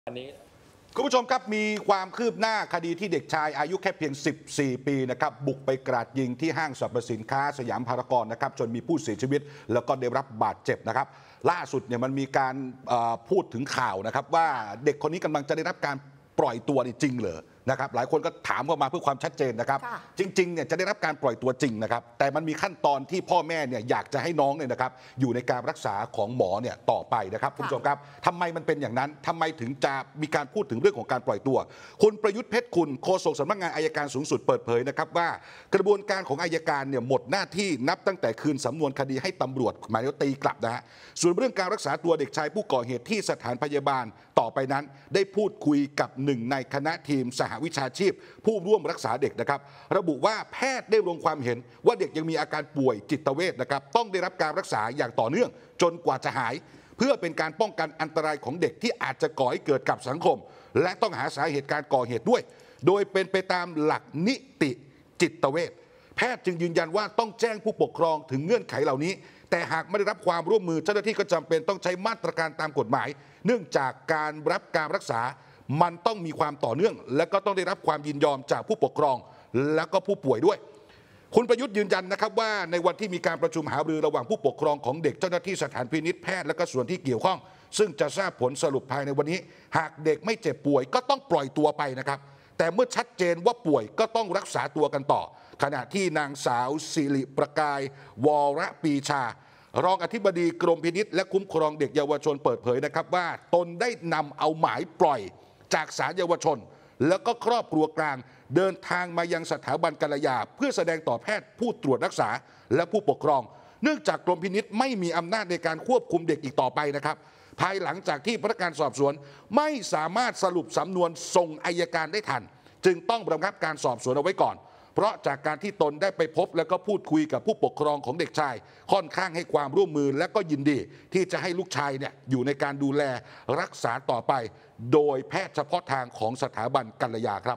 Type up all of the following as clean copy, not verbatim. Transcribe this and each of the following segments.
อันนี้คุณผู้ชมครับมีความคืบหน้าคดีที่เด็กชายอายุแค่เพียง 14 ปีนะครับบุกไปกราดยิงที่ห้างสรรพสินค้าสยามพารากอนนะครับจนมีผู้เสียชีวิตแล้วก็ได้รับบาดเจ็บนะครับล่าสุดเนี่ยมันมีการพูดถึงข่าวนะครับว่าเด็กคนนี้กำลังจะได้รับการปล่อยตัวจริงเหรอนะครับหลายคนก็ถามเข้ามาเพื่อความชัดเจนนะครับจริงๆเนี่ยจะได้รับการปล่อยตัวจริงนะครับแต่มันมีขั้นตอนที่พ่อแม่เนี่ยอยากจะให้น้องเนี่ยนะครับอยู่ในการรักษาของหมอเนี่ยต่อไปนะครับคุณผู้ชมครับทำไมมันเป็นอย่างนั้นทำไมถึงจะมีการพูดถึงเรื่องของการปล่อยตัวคุณประยุทธ์เพชรคุณโฆษกสำนักงานอัยการสูงสุดเปิดเผยนะครับว่ากระบวนการของอัยการเนี่ยหมดหน้าที่นับตั้งแต่คืนสำนวนคดีให้ตำรวจหมายถึงตีกลับนะฮะส่วนเรื่องการรักษาตัวเด็กชายผู้ก่อเหตุที่สถานพยาบาลต่อไปนั้นได้พูดคุยกับหนึ่งในคณะทีมสหวิชาชีพผู้ร่วมรักษาเด็กนะครับระบุว่าแพทย์ได้ลงความเห็นว่าเด็กยังมีอาการป่วยจิตเวชนะครับต้องได้รับการรักษาอย่างต่อเนื่องจนกว่าจะหายเพื่อเป็นการป้องกันอันตรายของเด็กที่อาจจะก่อให้เกิดกับสังคมและต้องหาสาเหตุการก่อเหตุด้วยโดยเป็นไปตามหลักนิติจิตเวชแพทย์จึงยืนยันว่าต้องแจ้งผู้ปกครองถึงเงื่อนไขเหล่านี้แต่หากไม่ได้รับความร่วมมือเจ้าหน้าที่ก็จำเป็นต้องใช้มาตรการตามกฎหมายเนื่องจากการรับการรักษามันต้องมีความต่อเนื่องและก็ต้องได้รับความยินยอมจากผู้ปกครองและก็ผู้ป่วยด้วยคุณประยุทธ์ยืนยันนะครับว่าในวันที่มีการประชุมหารือระหว่างผู้ปกครองของเด็กเจ้าหน้าที่สถานพินิจแพทย์และก็ส่วนที่เกี่ยวข้องซึ่งจะทราบผลสรุปภายในวันนี้หากเด็กไม่เจ็บป่วยก็ต้องปล่อยตัวไปนะครับแต่เมื่อชัดเจนว่าป่วยก็ต้องรักษาตัวกันต่อขณะที่นางสาวสิริประกายวรปีชารองอธิบดีกรมพินิจและคุ้มครองเด็กเยาวชนเปิดเผยนะครับว่าตนได้นำเอาหมายปล่อยจากศาลเยาวชนแล้วก็ครอบครัวกลางเดินทางมายังสถาบันกัลยาเพื่อแสดงต่อแพทย์ผู้ตรวจรักษาและผู้ปกครองเนื่องจากกรมพินิจไม่มีอำนาจในการควบคุมเด็กอีกต่อไปนะครับภายหลังจากที่พนักงานสอบสวนไม่สามารถสรุปสำนวนส่งอัยการได้ทันจึงต้องระงับการสอบสวนเอาไว้ก่อนเพราะจากการที่ตนได้ไปพบแล้วก็พูดคุยกับผู้ปกครองของเด็กชายค่อนข้างให้ความร่วมมือและก็ยินดีที่จะให้ลูกชายเนี่ยอยู่ในการดูแลรักษาต่อไปโดยแพทย์เฉพาะทางของสถาบันกัลยาครับ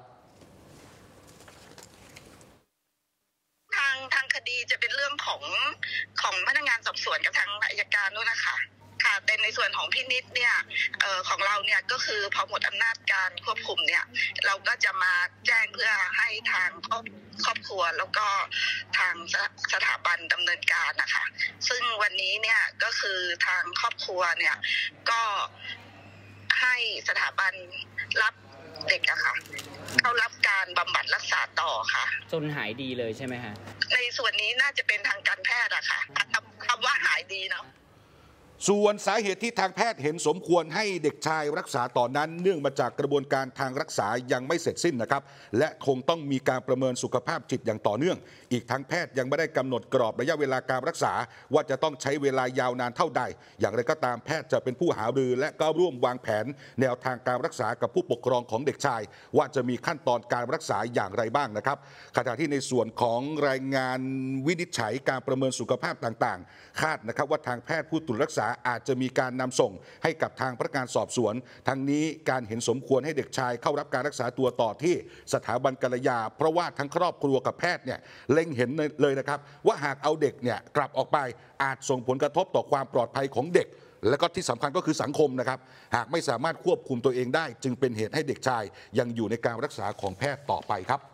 ทางคดีจะเป็นเรื่องของพนักงานสอบสวนกับทางอัยการด้วยนะคะค่ะแต่ในส่วนของพินิจเนี่ยของเราเนี่ยก็คือพอหมดอำนาจการควบคุมเนี่ยเราก็จะมาแจ้งเพื่อให้ทางครอบครัวแล้วก็ทางสถาบันดำเนินการนะคะซึ่งวันนี้เนี่ยก็คือทางครอบครัวเนี่ยก็ให้สถาบันรับเด็กอะค่ะเข้ารับการบำบัดรักษาต่อค่ะจนหายดีเลยใช่ไหมฮะในส่วนนี้น่าจะเป็นทางการแพทย์อะค่ะคำว่าหายดีเนาะส่วนสาเหตุที่ทางแพทย์เห็นสมควรให้เด็กชายรักษาต่อนั้นเนื่องมาจากกระบวนการทางรักษายังไม่เสร็จสิ้นนะครับและคงต้องมีการประเมินสุขภาพจิตอย่างต่อเนื่องอีกทั้งแพทย์ยังไม่ได้กำหนดกรอบระยะเวลาการรักษาว่าจะต้องใช้เวลายาวนานเท่าใดอย่างไรก็ตามแพทย์จะเป็นผู้หารือและก็ร่วมวางแผนแนวทางการรักษากับผู้ปกครองของเด็กชายว่าจะมีขั้นตอนการรักษาอย่างไรบ้างนะครับขณะที่ในส่วนของรายงานวินิจฉัยการประเมินสุขภาพต่างๆคาดนะครับว่าทางแพทย์ผู้ตรวจรักษาอาจจะมีการนำส่งให้กับทางพนักงานสอบสวนทั้งนี้การเห็นสมควรให้เด็กชายเข้ารับการรักษาตัวต่อที่สถาบันกัลยาเพราะว่าทั้งครอบครัวกับแพทย์เนี่ยเล็งเห็นเลยนะครับว่าหากเอาเด็กเนี่ยกลับออกไปอาจส่งผลกระทบต่อความปลอดภัยของเด็กและก็ที่สำคัญก็คือสังคมนะครับหากไม่สามารถควบคุมตัวเองได้จึงเป็นเหตุให้เด็กชายยังอยู่ในการรักษาของแพทย์ต่อไปครับ